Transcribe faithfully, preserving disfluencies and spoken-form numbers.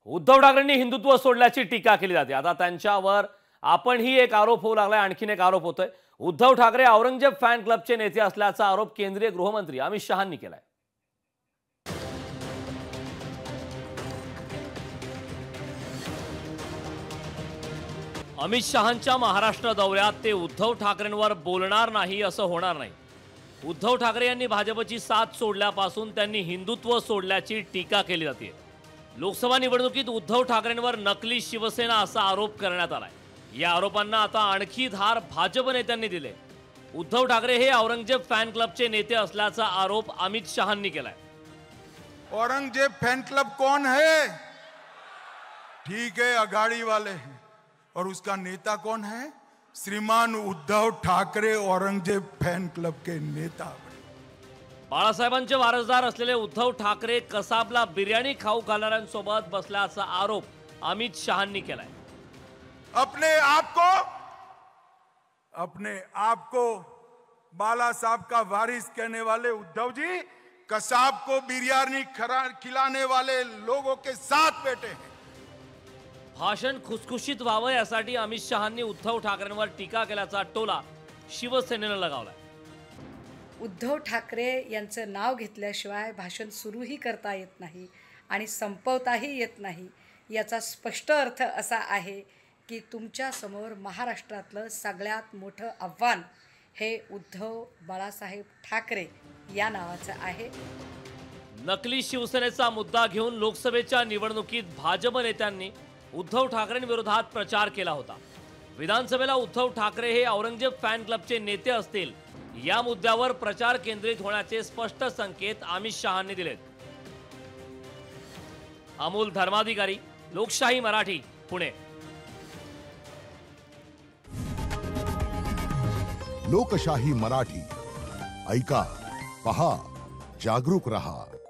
उद्धव ठाकरेंनी हिंदुत्व सोडल्याची टीका केली जाते। आता त्यांच्यावर आपणही एक आरोप होऊ लागलाय, आणखीन एक आरोप होतोय। उद्धव ठाकरे औरंगजेब फॅन क्लबचे नेते असल्याचा आरोप केंद्रीय गृहमंत्री अमित शहांनी केलाय। अमित शहांच्या महाराष्ट्र दौऱ्यात ते उद्धव ठाकरेंवर बोलणार नाही असं होणार नाही। उद्धव ठाकरे यांनी भाजपची साथ सोडल्यापासून त्यांनी हिंदुत्व सोडल्याची टीका केली जाते। लोकसभा निवडणुकीत उद्धव ठाकरेंवर नकली शिवसेना असा आरोप करण्यात आलाय। या आरोपांना आता आणखी धार भाजप नेत्यांनी दिले। उद्धव ठाकरे हे औरंगजेब फॅन क्लबचे नेते असल्याचा आरोप अमित शहांनी केलाय। औरंगजेब फैन क्लब कौन है? ठीक है, अघाड़ी वाले हैं। और उसका नेता कौन है? श्रीमान उद्धव ठाकरे औरंगजेब फैन क्लब के नेता। बाळासाहेबांचे वारसदार असलेले उद्धव ठाकरे कसाबला बिर्याणी खाऊ घालणाऱ्यांसोबत बसल्याचा आरोप अमित शहांनी केलाय। अपने आप को अपने आप को बाला साहब का वारिस कहने वाले उद्धव जी कसाब को बिरयानी खिलाने वाले लोगों के साथ बैठे हैं। भाषण खुसखुशीत व्हावं यासाठी अमित शहांनी उद्धव ठाकरेंवर टीका केल्याचा टोला शिवसेनेनं लगावलाय। उद्धव ठाकरे यांचं नाव घेतल्याशिवाय भाषण सुरूही करता येत नाही आणि संपवताही येत नाही। याचा स्पष्ट अर्थ असा आहे की तुमच्या समोर महाराष्ट्रातलं सगळ्यात मोठं आव्हान हे उद्धव बाळासाहेब ठाकरे या नावाचं आहे। नकली शिवसेनेचा मुद्दा घेऊन लोकसभेच्या निवडणुकीत भाजप नेत्यांनी उद्धव ठाकरेंविरोधात प्रचार केला होता। विधानसभेला उद्धव ठाकरे हे औरंगजेब फॅन क्लबचे नेते असतील या मुद्द्यावर प्रचार केंद्रित होण्याचे स्पष्ट संकेत अमित शहांनी दिलेत। अमोल धर्माधिकारी, लोकशाही मराठी, पुणे। लोकशाही मराठी ऐका, पहा, जागरूक रहा।